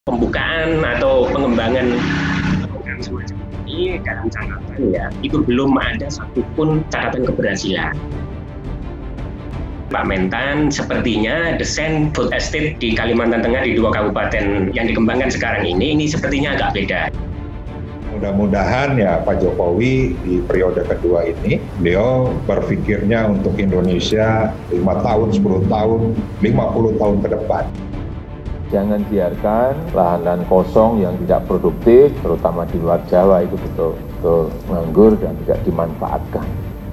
Pembukaan atau pengembangan program semacam ini dalam catatan itu belum ada satupun catatan keberhasilan. Pak Mentan, sepertinya desain food estate di Kalimantan Tengah di 2 kabupaten yang dikembangkan sekarang ini sepertinya agak beda. Mudah-mudahan ya Pak Jokowi di periode kedua ini, beliau berpikirnya untuk Indonesia 5 tahun, 10 tahun, 50 tahun ke depan. Jangan biarkan lahan-lahan kosong yang tidak produktif, terutama di luar Jawa itu betul-betul nganggur dan tidak dimanfaatkan.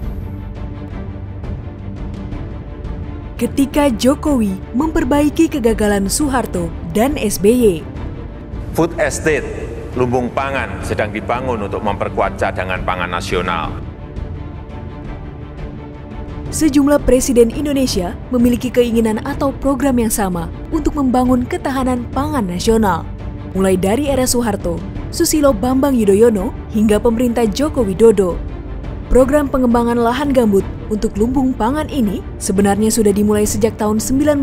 Ketika Jokowi memperbaiki kegagalan Soeharto dan SBY. Food estate, lumbung pangan sedang dibangun untuk memperkuat cadangan pangan nasional. Sejumlah presiden Indonesia memiliki keinginan atau program yang sama untuk membangun ketahanan pangan nasional. Mulai dari era Soeharto, Susilo Bambang Yudhoyono, hingga pemerintah Joko Widodo. Program pengembangan lahan gambut untuk lumbung pangan ini sebenarnya sudah dimulai sejak tahun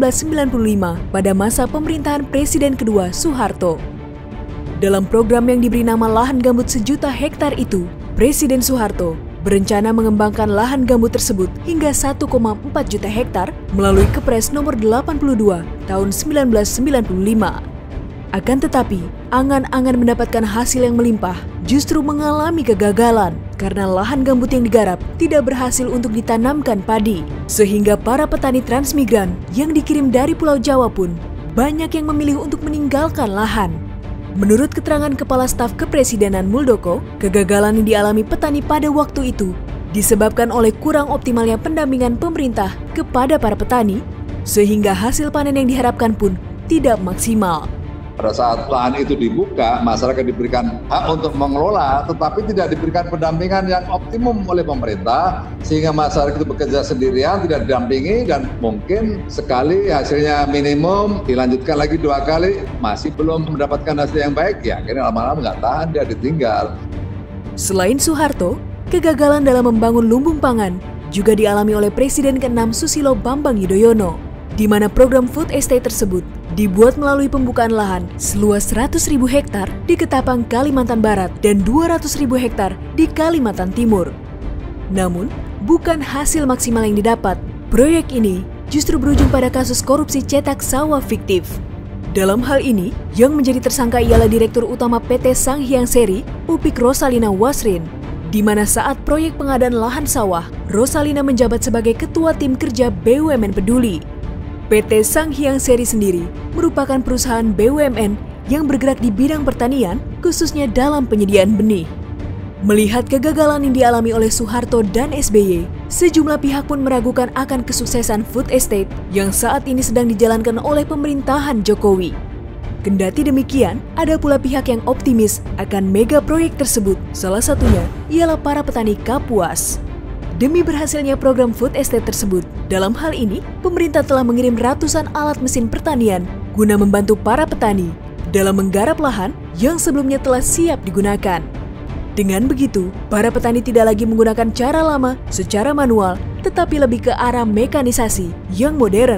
1995 pada masa pemerintahan Presiden kedua Soeharto. Dalam program yang diberi nama lahan gambut 1 juta hektar itu, Presiden Soeharto berencana mengembangkan lahan gambut tersebut hingga 1,4 juta hektar melalui Kepres nomor 82 tahun 1995. Akan tetapi, angan-angan mendapatkan hasil yang melimpah justru mengalami kegagalan karena lahan gambut yang digarap tidak berhasil untuk ditanamkan padi. Sehingga para petani transmigran yang dikirim dari Pulau Jawa pun banyak yang memilih untuk meninggalkan lahan. Menurut keterangan Kepala Staf Kepresidenan Muldoko, kegagalan yang dialami petani pada waktu itu disebabkan oleh kurang optimalnya pendampingan pemerintah kepada para petani, sehingga hasil panen yang diharapkan pun tidak maksimal. Pada saat lahan itu dibuka, masyarakat diberikan hak untuk mengelola, tetapi tidak diberikan pendampingan yang optimum oleh pemerintah, sehingga masyarakat itu bekerja sendirian, tidak didampingi, dan mungkin sekali hasilnya minimum, dilanjutkan lagi 2 kali, masih belum mendapatkan hasil yang baik, ya akhirnya lama-lama nggak tahan, dia ditinggal. Selain Soeharto, kegagalan dalam membangun lumbung pangan juga dialami oleh Presiden ke-6 Susilo Bambang Yudhoyono, di mana program food estate tersebut dibuat melalui pembukaan lahan seluas 100.000 hektar di Ketapang, Kalimantan Barat dan 200.000 hektar di Kalimantan Timur. Namun, bukan hasil maksimal yang didapat. Proyek ini justru berujung pada kasus korupsi cetak sawah fiktif. Dalam hal ini, yang menjadi tersangka ialah Direktur Utama PT Sanghyang Seri, Upik Rosalina Wasrin, di mana saat proyek pengadaan lahan sawah, Rosalina menjabat sebagai Ketua Tim Kerja BUMN Peduli. PT Sanghyang Seri sendiri merupakan perusahaan BUMN yang bergerak di bidang pertanian, khususnya dalam penyediaan benih. Melihat kegagalan yang dialami oleh Soeharto dan SBY, sejumlah pihak pun meragukan akan kesuksesan food estate yang saat ini sedang dijalankan oleh pemerintahan Jokowi. Kendati demikian, ada pula pihak yang optimis akan mega proyek tersebut, salah satunya ialah para petani Kapuas. Demi berhasilnya program food estate tersebut, dalam hal ini, pemerintah telah mengirim ratusan alat mesin pertanian guna membantu para petani dalam menggarap lahan yang sebelumnya telah siap digunakan. Dengan begitu, para petani tidak lagi menggunakan cara lama secara manual, tetapi lebih ke arah mekanisasi yang modern.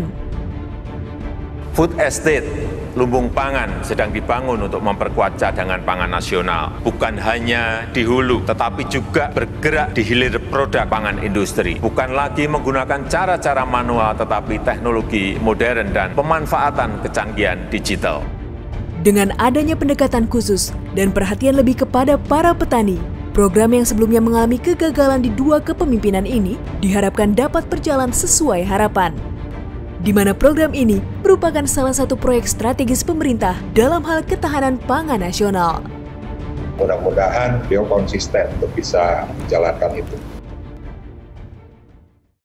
Food estate, lumbung pangan sedang dibangun untuk memperkuat cadangan pangan nasional. Bukan hanya di hulu, tetapi juga bergerak di hilir produk pangan industri. Bukan lagi menggunakan cara-cara manual, tetapi teknologi modern dan pemanfaatan kecanggihan digital. Dengan adanya pendekatan khusus dan perhatian lebih kepada para petani, program yang sebelumnya mengalami kegagalan di 2 kepemimpinan ini diharapkan dapat berjalan sesuai harapan, di mana program ini merupakan salah satu proyek strategis pemerintah dalam hal ketahanan pangan nasional. Mudah-mudahan beliau konsisten untuk bisa menjalankan itu.